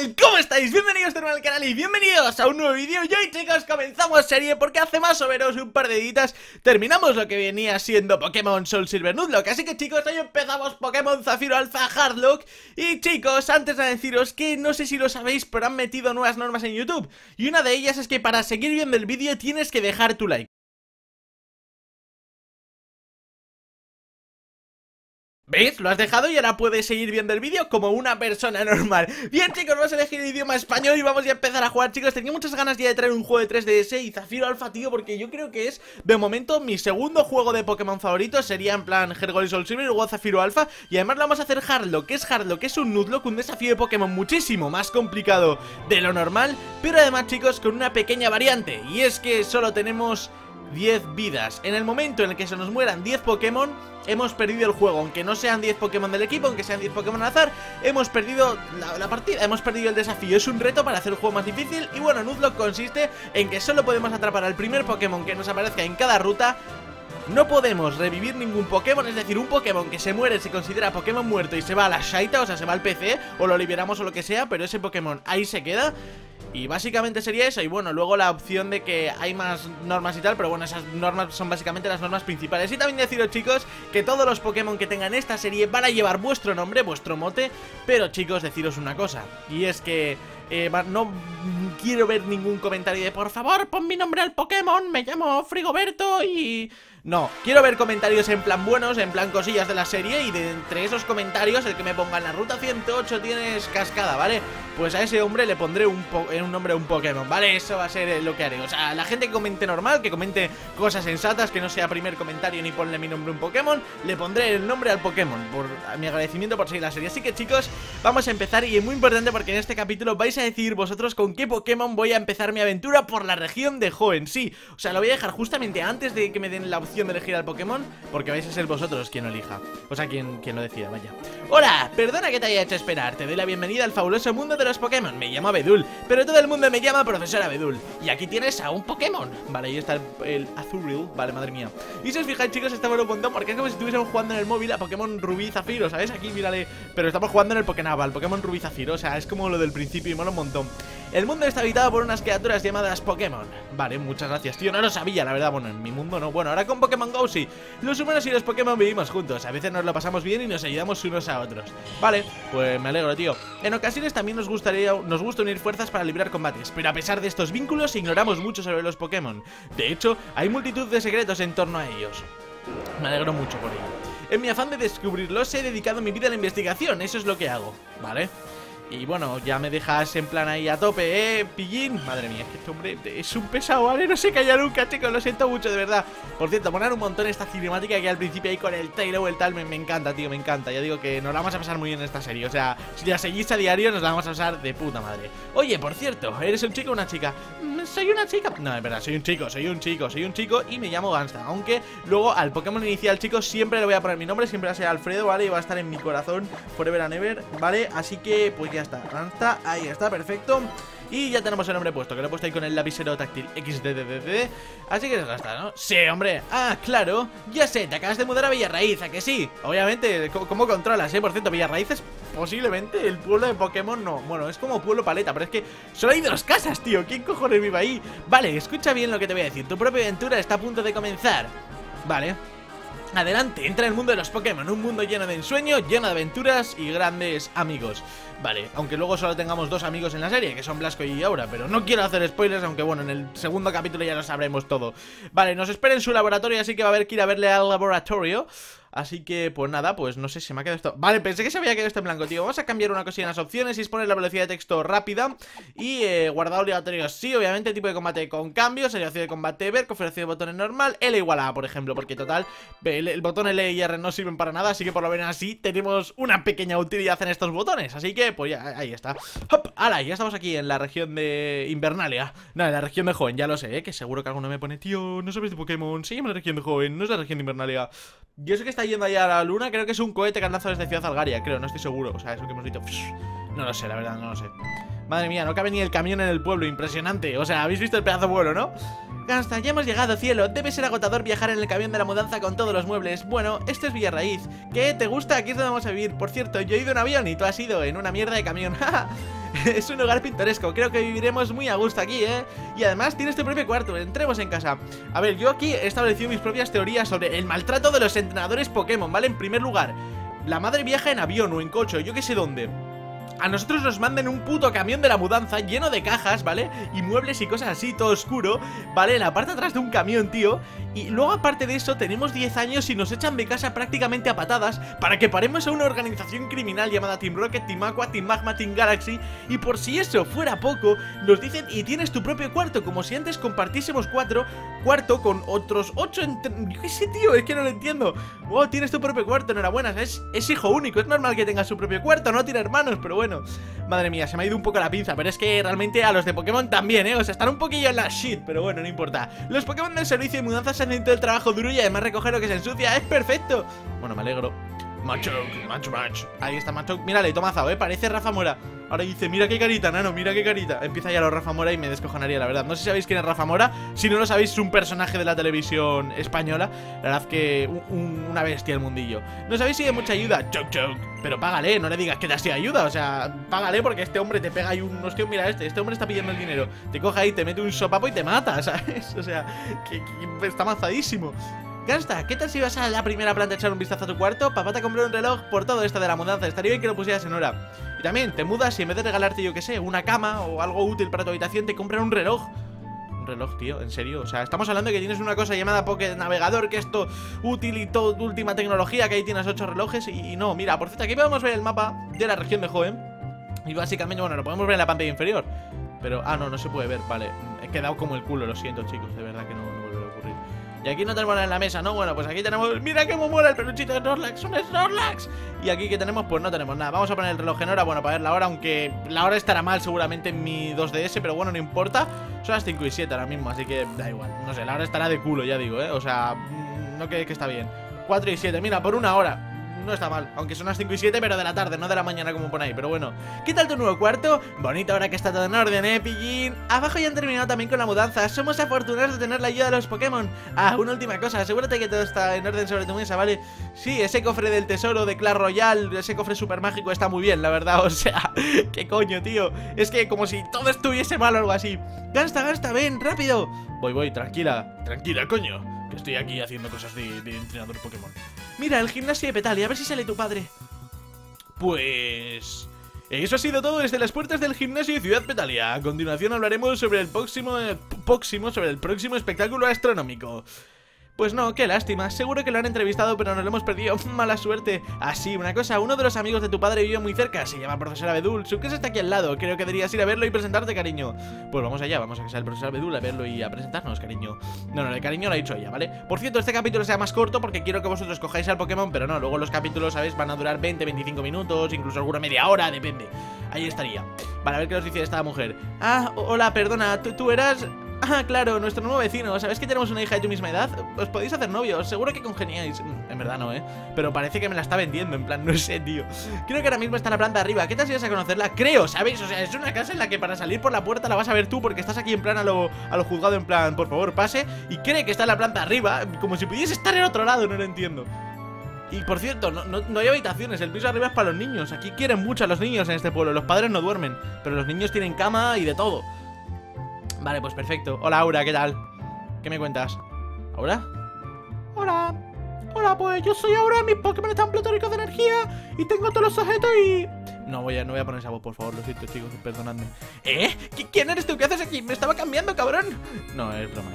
tal? ¿Cómo estáis? Bienvenidos de nuevo al canal y bienvenidos a un nuevo vídeo. Y hoy, chicos, comenzamos serie porque hace más o menos un par de días terminamos lo que venía siendo Pokémon Soul Silver Nuzlocke. Así que, chicos, hoy empezamos Pokémon Zafiro Alpha Hardlock. Y, chicos, antes de deciros que no sé si lo sabéis, pero han metido nuevas normas en YouTube. Y una de ellas es que para seguir viendo el vídeo tienes que dejar tu like. ¿Ves? Lo has dejado y ahora puedes seguir viendo el vídeo como una persona normal. Bien, chicos, vamos a elegir el idioma español y vamos ya a empezar a jugar, chicos. Tenía muchas ganas ya de traer un juego de 3DS y Zafiro Alpha, tío, porque yo creo que es, de momento, mi segundo juego de Pokémon favorito. Sería en plan Heart y Soul Silver y luego Zafiro Alpha. Y además lo vamos a hacer Hardlock. ¿Qué es Hardlock? Es un Nuzlocke, un desafío de Pokémon muchísimo más complicado de lo normal, pero además, chicos, con una pequeña variante. Y es que solo tenemos 10 vidas. En el momento en el que se nos mueran 10 Pokémon, hemos perdido el juego. Aunque no sean 10 Pokémon del equipo, aunque sean 10 Pokémon al azar, hemos perdido la partida, hemos perdido el desafío. Es un reto para hacer el juego más difícil. Y bueno, Nuzlocke consiste en que solo podemos atrapar al primer Pokémon que nos aparezca en cada ruta. No podemos revivir ningún Pokémon, es decir, un Pokémon que se muere se considera Pokémon muerto y se va a la Shaita, o sea, se va al PC, o lo liberamos o lo que sea, pero ese Pokémon ahí se queda. Y básicamente sería eso. Y bueno, luego la opción de que hay más normas y tal, pero bueno, esas normas son básicamente las normas principales. Y también deciros, chicos, que todos los Pokémon que tengan esta serie van a llevar vuestro nombre, vuestro mote. Pero, chicos, deciros una cosa, y es que no quiero ver ningún comentario de por favor, pon mi nombre al Pokémon, me llamo Frigoberto y... No, quiero ver comentarios en plan buenos, en plan cosillas de la serie. Y de entre esos comentarios, el que me ponga en la ruta 108 tienes cascada, ¿vale? Pues a ese hombre le pondré un nombre a un Pokémon, ¿vale? Eso va a ser lo que haré. O sea, la gente que comente normal, que comente cosas sensatas, que no sea primer comentario ni ponle mi nombre a un Pokémon, le pondré el nombre al Pokémon, por mi agradecimiento por seguir la serie. Así que, chicos, vamos a empezar. Y es muy importante porque en este capítulo vais a decidir vosotros con qué Pokémon voy a empezar mi aventura por la región de Hoenn. Sí, o sea, lo voy a dejar justamente antes de que me den la opción de elegir al Pokémon, porque vais a ser vosotros quien lo elija. O sea, quien lo decida, vaya. Hola, perdona que te haya hecho esperar. Te doy la bienvenida al fabuloso mundo de los Pokémon. Me llamo Abedul, pero todo el mundo me llama Profesor Abedul. Y aquí tienes a un Pokémon. Vale, ahí está el Azurill. Vale, madre mía. Y si os fijáis, chicos, está bueno un montón, porque es como si estuviésemos jugando en el móvil a Pokémon Rubí y Zafiro, ¿sabes? Aquí, mírale. Pero estamos jugando en el Pokénaval, Pokémon Rubí y Zafiro. O sea, es como lo del principio y mola un montón. El mundo está habitado por unas criaturas llamadas Pokémon. Vale, muchas gracias, tío. No lo sabía, la verdad. Bueno, en mi mundo no. Bueno, ahora con Pokémon Go sí. Los humanos y los Pokémon vivimos juntos. A veces nos lo pasamos bien y nos ayudamos unos a otros. Vale, pues me alegro, tío. En ocasiones también nos gusta unir fuerzas para librar combates, pero a pesar de estos vínculos ignoramos mucho sobre los Pokémon. De hecho, hay multitud de secretos en torno a ellos. Me alegro mucho por ello. En mi afán de descubrirlos he dedicado mi vida a la investigación. Eso es lo que hago, ¿vale? Y bueno, ya me dejas en plan ahí a tope, pillín. Madre mía, es que este hombre es un pesado, ¿vale? No se calla nunca, chicos, lo siento mucho, de verdad. Por cierto, poner un montón esta cinemática que al principio ahí con el trailer o el tal, me encanta, tío, me encanta. Ya digo que nos la vamos a pasar muy bien en esta serie. O sea, si la seguís a diario nos la vamos a pasar de puta madre. Oye, por cierto, ¿eres un chico o una chica? Soy una chica. No, es verdad, soy un chico y me llamo Gangsta. Aunque luego al Pokémon inicial, chicos, siempre le voy a poner mi nombre, siempre va a ser Alfredo, ¿vale? Y va a estar en mi corazón forever and ever, ¿vale? Así que, pues ya está, Gangsta, ahí está, perfecto. Y ya tenemos el nombre puesto, que lo he puesto ahí con el lapicero táctil XDDDD. Así que es Gangsta, ¿no? Sí, hombre. Ah, claro. Ya sé, te acabas de mudar a Villarraíz, ¿a que sí? Obviamente, ¿cómo controlas, Por cierto, Villarraíz es posiblemente el pueblo de Pokémon, no. Bueno, es como pueblo paleta, pero es que solo hay 2 casas, tío. ¿Quién cojones vive ahí? Vale, escucha bien lo que te voy a decir. Tu propia aventura está a punto de comenzar. Vale. Adelante, entra en el mundo de los Pokémon, un mundo lleno de ensueños, lleno de aventuras y grandes amigos. Vale, aunque luego solo tengamos 2 amigos en la serie, que son Blasco y Aura, pero no quiero hacer spoilers, aunque bueno, en el segundo capítulo ya lo sabremos todo. Vale, nos espera en su laboratorio, así que va a haber que ir a verle al laboratorio. Así que, pues nada, pues no sé, se me ha quedado esto. Vale, pensé que se había quedado esto en blanco, tío. Vamos a cambiar una cosilla en las opciones y es poner la velocidad de texto rápida. Y guardado obligatorio, sí, obviamente. Tipo de combate con cambios, selección de combate ver, configuración de botones normal, L igual a, por ejemplo. Porque total, el botón L y R no sirven para nada. Así que por lo menos así tenemos una pequeña utilidad en estos botones. Así que, pues ya, ahí está. ¡Hop! ¡Hala! Ya estamos aquí en la región de Invernalia. No, en la región de Hoenn, ya lo sé, que seguro que alguno me pone, tío, no sabes de Pokémon, se llama la región de Hoenn, no es la región de Invernalia. Yo sé que está yendo allá a la luna, creo que es un cohete que han lanzado desde Ciudad Algaria, creo, no estoy seguro, o sea, eso que hemos dicho. No lo sé, la verdad, no lo sé. Madre mía, no cabe ni el camión en el pueblo, impresionante. O sea, habéis visto el pedazo de vuelo, ¿no? Gangsta, ya hemos llegado, cielo. Debe ser agotador viajar en el camión de la mudanza con todos los muebles. Bueno, esto es Villarraíz. ¿Qué? ¿Te gusta? Aquí es donde vamos a vivir. Por cierto, yo he ido en avión y tú has ido en una mierda de camión. Es un lugar pintoresco, creo que viviremos muy a gusto aquí, ¿eh? Y además tienes tu propio cuarto, entremos en casa. A ver, yo aquí he establecido mis propias teorías sobre el maltrato de los entrenadores Pokémon, ¿vale? En primer lugar, la madre viaja en avión o en coche, yo qué sé dónde. A nosotros nos manden un puto camión de la mudanza lleno de cajas, ¿vale? Y muebles y cosas así, todo oscuro, ¿vale? En la parte de atrás de un camión, tío. Y luego aparte de eso, tenemos 10 años y nos echan de casa prácticamente a patadas para que paremos a una organización criminal llamada Team Rocket, Team Aqua, Team Magma, Team Galaxy. Y por si eso fuera poco, nos dicen, y tienes tu propio cuarto, como si antes compartiésemos cuarto con otros 8 yo qué sé, tío, es que no lo entiendo. Wow, tienes tu propio cuarto, enhorabuena, es hijo único, es normal que tenga su propio cuarto, no tiene hermanos, pero bueno. Madre mía, se me ha ido un poco la pinza, pero es que realmente a los de Pokémon también, o sea, están un poquillo en la shit, pero bueno, no importa. Los Pokémon del servicio de mudanza se hacen todo el trabajo duro y además recoger lo que se ensucia, es perfecto. Bueno, me alegro. Macho. Ahí está Macho, mírale, tomazao, parece Rafa Mora. Ahora dice, mira qué carita, nano, mira qué carita. Empieza ya lo Rafa Mora y me descojonaría, la verdad. No sé si sabéis quién es Rafa Mora. Si no lo sabéis, es un personaje de la televisión española. La verdad que una bestia el mundillo. No sabéis si hay mucha ayuda, choc. Pero págale, no le digas que te has sido ayuda. O sea, págale porque este hombre te pega ahí un hostia. Mira este hombre está pidiendo el dinero. Te coge ahí, te mete un sopapo y te mata, ¿sabes? O sea, que está mazadísimo. Gangsta, ¿qué tal si vas a la primera planta a echar un vistazo a tu cuarto? Papá te ha comprado un reloj por todo esto de la mudanza. Estaría bien que lo pusieras en hora. Y también, te mudas y en vez de regalarte, yo qué sé, una cama o algo útil para tu habitación, te compran un reloj. Un reloj, tío, en serio. O sea, estamos hablando de que tienes una cosa llamada Pocket Navegador, que esto útil y todo, última tecnología, que ahí tienes 8 relojes y no. Mira, por cierto, aquí podemos ver el mapa de la región de Hoenn. Y básicamente, bueno, lo podemos ver en la pantalla inferior. Pero, no se puede ver, vale. He quedado como el culo, lo siento, chicos, de verdad que no volverá a ocurrir. Y aquí no tenemos nada en la mesa, ¿no? Bueno, pues aquí tenemos... ¡Mira cómo mola el peluchito de Snorlax! ¡Un Snorlax! Y aquí que tenemos, pues no tenemos nada. Vamos a poner el reloj en hora, bueno, para ver la hora. Aunque la hora estará mal seguramente en mi 2DS, pero bueno, no importa. Son las 5 y 7 ahora mismo, así que da igual. No sé, la hora estará de culo, ya digo, O sea, no que está bien. 4 y 7, mira, por una hora. No está mal, aunque son las 5 y 7, pero de la tarde, no de la mañana como pone ahí. Pero bueno, ¿qué tal tu nuevo cuarto? Bonito ahora que está todo en orden, pillín. Abajo ya han terminado también con la mudanza. Somos afortunados de tener la ayuda de los Pokémon. Una última cosa, asegúrate que todo está en orden sobre tu mesa, ¿vale? Sí, ese cofre del tesoro de Clash Royale, ese cofre super mágico está muy bien, la verdad. O sea, qué coño, tío. Es que como si todo estuviese mal o algo así. Gangsta, ven, rápido. Voy, tranquila, coño, que estoy aquí haciendo cosas de entrenador Pokémon. Mira, el gimnasio de Petalia, a ver si sale tu padre. Pues... eso ha sido todo desde las puertas del gimnasio de Ciudad Petalia. A continuación hablaremos sobre el próximo espectáculo astronómico. Pues no, qué lástima, seguro que lo han entrevistado pero nos lo hemos perdido, mala suerte. Así, una cosa, uno de los amigos de tu padre vive muy cerca, se llama profesor Abedul, su casa está aquí al lado, creo que deberías ir a verlo y presentarte, cariño. Pues vamos allá, vamos a casa del profesor Abedul a verlo y a presentarnos, cariño. No, el cariño lo ha dicho ella, ¿vale? Por cierto, este capítulo sea más corto porque quiero que vosotros cojáis al Pokémon, pero no, luego los capítulos, ¿sabéis? Van a durar 20-25 minutos, incluso alguna media hora, depende. Ahí estaría. Vale, a ver qué nos dice esta mujer. Hola, perdona, ¿tú eras...? Claro, nuestro nuevo vecino. ¿Sabes que tenemos una hija de tu misma edad? Os podéis hacer novios, seguro que congeniáis. En verdad no, pero parece que me la está vendiendo, en plan, no sé, tío. Creo que ahora mismo está en la planta de arriba. ¿Qué tal si vas a conocerla? Creo, ¿sabéis? O sea, es una casa en la que para salir por la puerta la vas a ver tú, porque estás aquí en plan a lo juzgado, en plan, por favor, pase. Y cree que está en la planta de arriba, como si pudiese estar en otro lado, no lo entiendo. Y por cierto, no hay habitaciones, el piso de arriba es para los niños. Aquí quieren mucho a los niños en este pueblo. Los padres no duermen, pero los niños tienen cama y de todo. Vale, pues perfecto. Hola, Aura, ¿qué tal? ¿Qué me cuentas? ¿Aura? Hola, pues yo soy Aura, mis Pokémon están platóricos de energía y tengo todos los objetos y... No voy a poner esa voz, por favor, lo siento, chicos, perdonadme. ¿Quién eres tú? ¿Qué haces aquí? Me estaba cambiando, cabrón. No, es broma,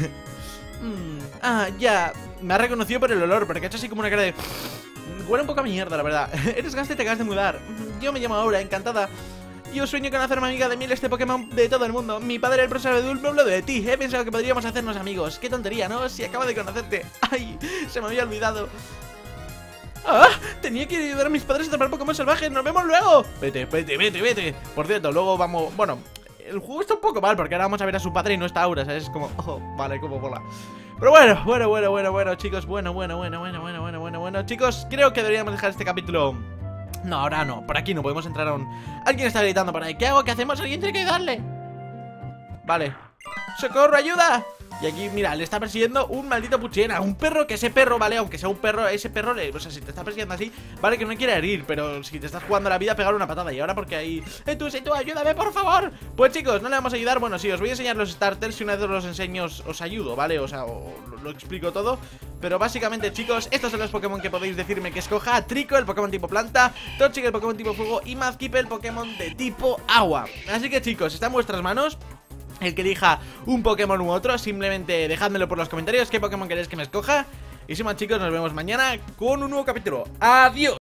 ya. Me ha reconocido por el olor, porque ha hecho así como una cara de... Huele un poco a mierda, la verdad. Eres Gangsta y te acabas de mudar. Yo me llamo Aura, encantada. Yo sueño con hacerme amiga de este Pokémon de todo el mundo. Mi padre, el profesor Abedul, me habló de ti. He pensado que podríamos hacernos amigos. Qué tontería, ¿no? Si acabo de conocerte. Ay, se me había olvidado. Tenía que ayudar a mis padres a atrapar Pokémon salvajes. ¡Nos vemos luego! Vete. Por cierto, luego vamos... Bueno, el juego está un poco mal porque ahora vamos a ver a su padre y no está Aura, ¿sabes? Es como... vale, como bola. Pero bueno, chicos. Bueno, chicos, creo que deberíamos dejar este capítulo... No, ahora no, por aquí no podemos entrar aún. Alguien está gritando por ahí, ¿qué hago? ¿Qué hacemos? Alguien tiene que ayudarle. Vale. ¡Socorro, ayuda! Y aquí, mira, le está persiguiendo un maldito Puchena. Un perro, que ese perro, vale, aunque sea un perro, ese perro, o sea, si te está persiguiendo así, vale, que no quiere herir, pero si te estás jugando la vida, pegar una patada. Y ahora porque ahí, tú, ayúdame, por favor. Pues chicos, no le vamos a ayudar. Bueno, sí, os voy a enseñar los starters. Si una vez os los enseño, os ayudo, ¿vale? O sea, lo explico todo. Pero básicamente, chicos, estos son los Pokémon que podéis decirme que escoja. Trico, el Pokémon tipo planta, Toxic, el Pokémon tipo fuego, y Mudkip, el Pokémon de tipo agua. Así que chicos, está en vuestras manos el que elija un Pokémon u otro. Simplemente dejádmelo por los comentarios qué Pokémon queréis que me escoja. Y sin más, chicos, nos vemos mañana con un nuevo capítulo. ¡Adiós!